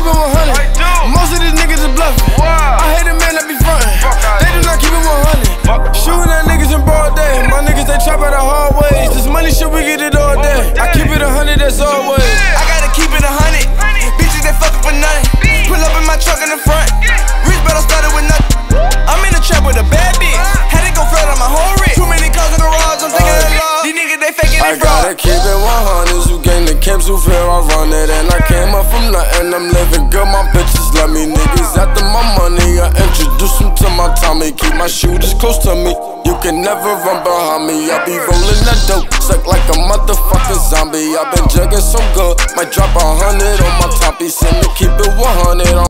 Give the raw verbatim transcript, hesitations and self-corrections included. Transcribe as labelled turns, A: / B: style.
A: keep it one hundred. Most of these niggas is bluffing. I hate a man that be frontin'. They do not keep it one hundred. Shooting at niggas in broad day. My niggas, they chop out the hard ways. This money shit, we get it all day. I keep it a hundred, that's always.
B: I gotta keep it a hundred. Bitches, they fuckin' for nothing. Pull up in my truck in the front. Rich, but I started with nothing. I'm in the trap with a bad bitch. Had to go flood on my whole wrist. Too many cars in the garage, I'm thinking of love. These niggas, they faking
A: I
B: it fraud.
A: gotta keep it one hundred. Who gang the camps who fear I run it. And I came up from nothing, I'm living good. My bitches love me. Niggas after my money, I introduce them to my Tommy. Keep my shooters close to me. You can never run behind me. I be rolling that dope, suck like a motherfucking zombie. I been jugging so good, might drop a hundred on my top. He send me keep it one hundred.